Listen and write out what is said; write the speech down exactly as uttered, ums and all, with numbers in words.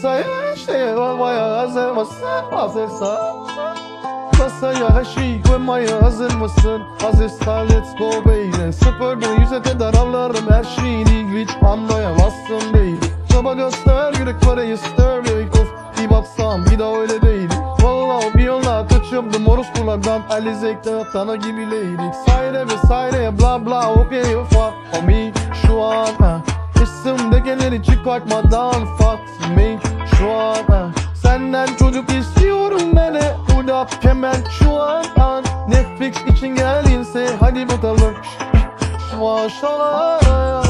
Masaya işte olmaya hazır mısın? Hazırsan masaya her şeyi koymaya hazır mısın? Hazırsan let's go baby. Sıfırdan yüze kadar avlarım her şeyin ilginç, anlayamazsın değil. Baba göster yürek parayı ister. Of bir baksam bir daha öyle değil. Vallahi bir yolla kaçırdım orospulardan. Ali Zek'ten atana gibi leydik. Sayre vesaire bla bla okey ufak for me şu an ha. İsimde geleni çıkartmadan fuck me şu an ha. Senden çocuk istiyorum beni. Burada hemen şu an an. Netflix için geldinse hadi bakalım. Maşallah.